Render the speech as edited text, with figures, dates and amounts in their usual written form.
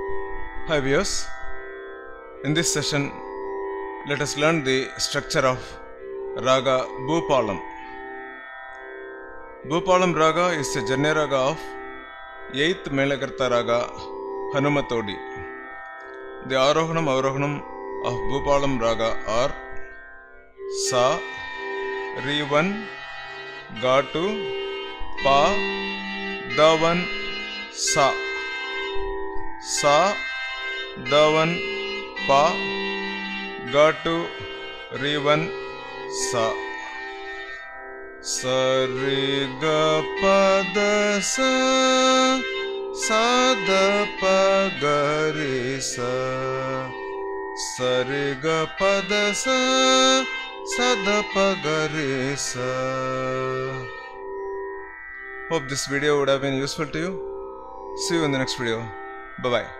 Hi viewers, in this session let us learn the structure of Raga Bhupalam. Bhupalam Raga is a Janya Raga of 8th Melakarta Raga Hanumatodi. The Arohanam Avarohanam of Bhupalam Raga are Sa, Re1, Ga2, Pa, Da1, Sa. Sa, Da1, Pa, Ga2, Re1, Sa. Sa, Re, Ga, Pa, Da, Sa. Sa, Da, Pa, Ga, Re, Sa. Sa, Re, Ga, Pa, Da, Sa. Sa, Da, Pa, Ga, Re, Sa. Hope this video would have been useful to you. See you in the next video. Bye-bye.